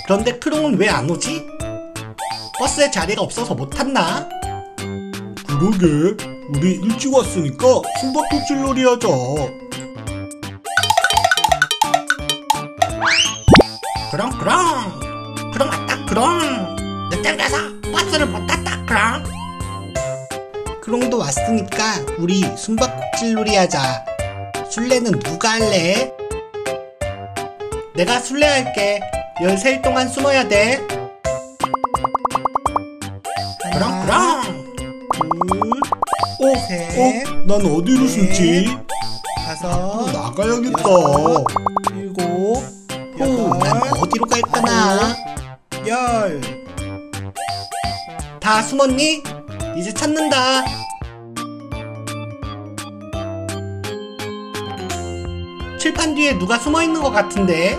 그런데 크롱은 왜 안 오지? 버스에 자리가 없어서 못 탔나? 그러게, 우리 일찍 왔으니까 숨바꼭질 놀이 하자. 크롱 왔다 크롱. 늦잠 자서 버스를 못 탔다 크롱. 크롱도 왔으니까 우리 숨바꼭질 놀이 하자. 술래는 누가 할래? 내가 술래 할게. 13일 동안 숨어야 돼. 크롱. 셋, 난 어디로 숨지? 다섯, 나가야겠다. 여섯, 일곱, 난 여덟, 어디로 갈까나? 열. 다 숨었니? 이제 찾는다. 칠판 뒤에 누가 숨어있는 것 같은데?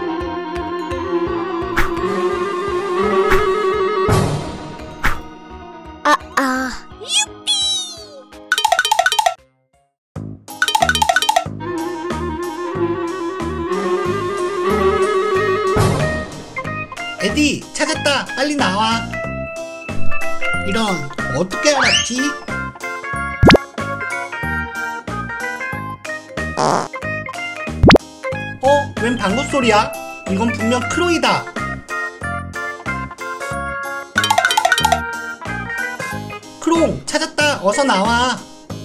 에디, 찾았다. 빨리 나와. 이런, 어떻게 알았지? 웬 방구 소리야? 이건 분명 크롱이다. 크롱, 찾았다. 어서 나와.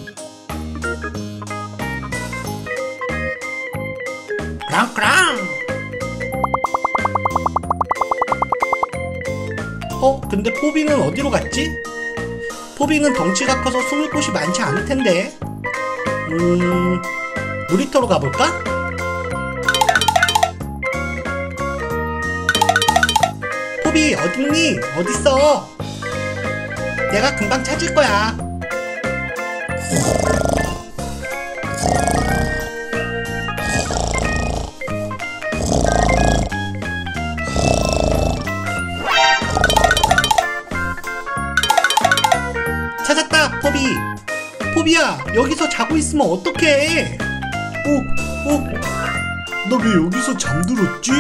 크롱. 근데 포비는 어디로 갔지? 포비는 덩치가 커서 숨을 곳이 많지 않을 텐데. 놀이터로 가볼까? 포비 어딨니? 어딨어? 내가 금방 찾을 거야. 찾았다, 포비. 포비야, 여기서 자고 있으면 어떡해? 나 왜 여기서 잠들었지?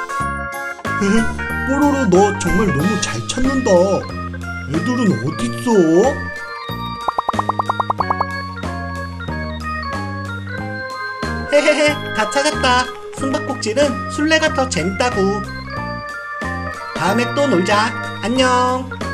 뽀로로, 너 정말 너무 잘 찾는다. 애들은 어딨어? 헤헤헤, 다 찾았다. 숨바꼭질은 술래가 더 재밌다고. 다음에 또 놀자. 안녕.